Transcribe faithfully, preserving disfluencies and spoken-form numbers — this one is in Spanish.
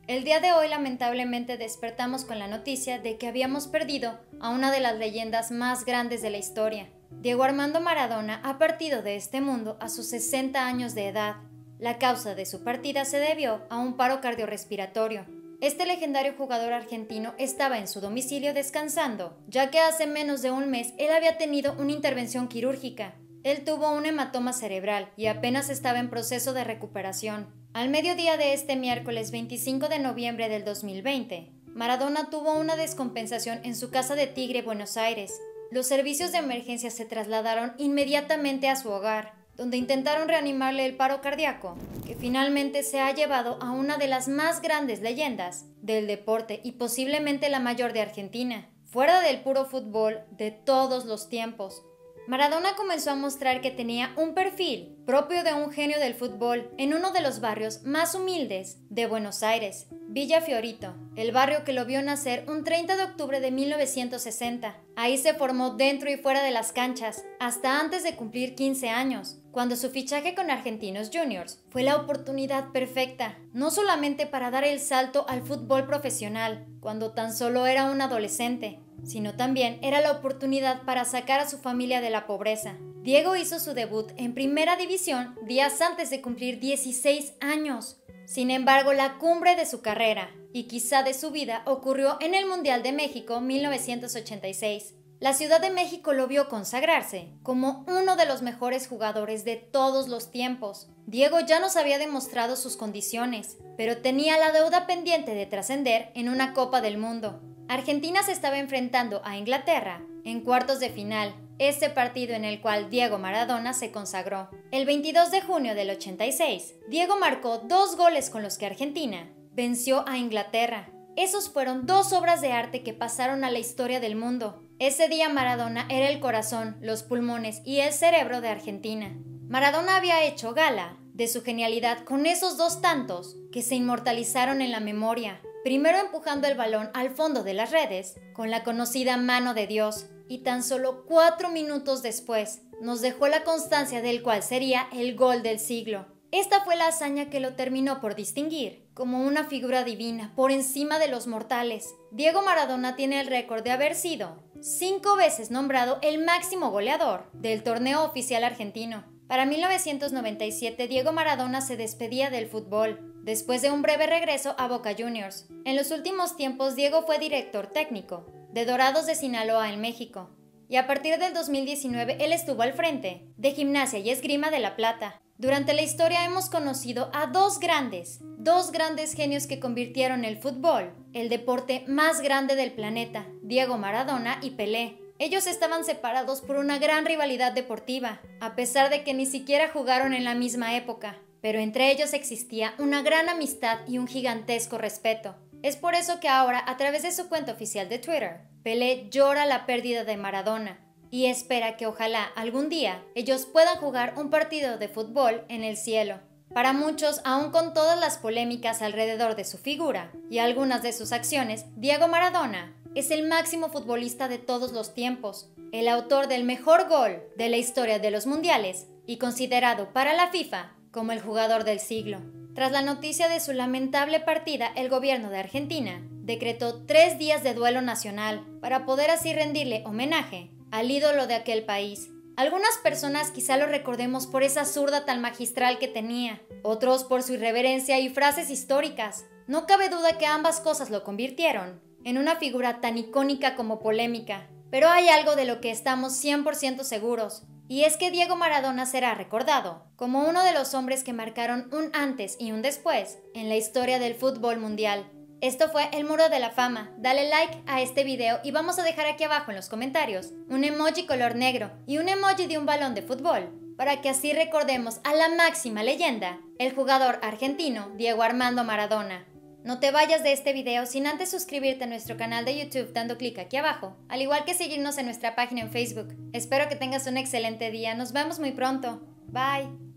El día de hoy lamentablemente despertamos con la noticia de que habíamos perdido a una de las leyendas más grandes de la historia. Diego Armando Maradona ha partido de este mundo a sus sesenta años de edad. La causa de su partida se debió a un paro cardiorrespiratorio. Este legendario jugador argentino estaba en su domicilio descansando, ya que hace menos de un mes él había tenido una intervención quirúrgica. Él tuvo un hematoma cerebral y apenas estaba en proceso de recuperación. Al mediodía de este miércoles veinticinco de noviembre del dos mil veinte, Maradona tuvo una descompensación en su casa de Tigre, Buenos Aires. Los servicios de emergencia se trasladaron inmediatamente a su hogar, donde intentaron reanimarle el paro cardíaco, que finalmente se ha llevado a una de las más grandes leyendas del deporte y posiblemente la mayor de Argentina, fuera del puro fútbol de todos los tiempos. Maradona comenzó a mostrar que tenía un perfil propio de un genio del fútbol en uno de los barrios más humildes de Buenos Aires, Villa Fiorito, el barrio que lo vio nacer un treinta de octubre de mil novecientos sesenta. Ahí se formó dentro y fuera de las canchas, hasta antes de cumplir quince años, cuando su fichaje con Argentinos Juniors fue la oportunidad perfecta, no solamente para dar el salto al fútbol profesional, cuando tan solo era un adolescente, sino también era la oportunidad para sacar a su familia de la pobreza. Diego hizo su debut en Primera División días antes de cumplir dieciséis años. Sin embargo, la cumbre de su carrera, y quizá de su vida, ocurrió en el Mundial de México mil novecientos ochenta y seis. La Ciudad de México lo vio consagrarse como uno de los mejores jugadores de todos los tiempos. Diego ya nos había demostrado sus condiciones, pero tenía la deuda pendiente de trascender en una Copa del Mundo. Argentina se estaba enfrentando a Inglaterra en cuartos de final, ese partido en el cual Diego Maradona se consagró. El veintidós de junio del ochenta y seis, Diego marcó dos goles con los que Argentina venció a Inglaterra. Esos fueron dos obras de arte que pasaron a la historia del mundo. Ese día Maradona era el corazón, los pulmones y el cerebro de Argentina. Maradona había hecho gala de su genialidad con esos dos tantos que se inmortalizaron en la memoria. Primero empujando el balón al fondo de las redes con la conocida mano de Dios, y tan solo cuatro minutos después nos dejó la constancia del cual sería el gol del siglo. Esta fue la hazaña que lo terminó por distinguir como una figura divina por encima de los mortales. Diego Maradona tiene el récord de haber sido cinco veces nombrado el máximo goleador del torneo oficial argentino. Para mil novecientos noventa y siete, Diego Maradona se despedía del fútbol, después de un breve regreso a Boca Juniors. En los últimos tiempos, Diego fue director técnico de Dorados de Sinaloa en México, y a partir del dos mil diecinueve él estuvo al frente de Gimnasia y Esgrima de La Plata. Durante la historia hemos conocido a dos grandes, dos grandes genios que convirtieron el fútbol, el deporte más grande del planeta, Diego Maradona y Pelé. Ellos estaban separados por una gran rivalidad deportiva, a pesar de que ni siquiera jugaron en la misma época. Pero entre ellos existía una gran amistad y un gigantesco respeto. Es por eso que ahora, a través de su cuenta oficial de Twitter, Pelé llora la pérdida de Maradona y espera que ojalá algún día ellos puedan jugar un partido de fútbol en el cielo. Para muchos, aún con todas las polémicas alrededor de su figura y algunas de sus acciones, Diego Maradona es el máximo futbolista de todos los tiempos, el autor del mejor gol de la historia de los mundiales y considerado para la FIFA como el jugador del siglo. Tras la noticia de su lamentable partida, el gobierno de Argentina decretó tres días de duelo nacional para poder así rendirle homenaje al ídolo de aquel país. Algunas personas quizá lo recordemos por esa zurda tan magistral que tenía, otros por su irreverencia y frases históricas. No cabe duda que ambas cosas lo convirtieron en una figura tan icónica como polémica. Pero hay algo de lo que estamos cien por ciento seguros, y es que Diego Maradona será recordado como uno de los hombres que marcaron un antes y un después en la historia del fútbol mundial. Esto fue el Muro de la Fama. Dale like a este video y vamos a dejar aquí abajo en los comentarios un emoji color negro y un emoji de un balón de fútbol, para que así recordemos a la máxima leyenda, el jugador argentino Diego Armando Maradona. No te vayas de este video sin antes suscribirte a nuestro canal de YouTube dando clic aquí abajo, al igual que seguirnos en nuestra página en Facebook. Espero que tengas un excelente día. Nos vemos muy pronto. Bye.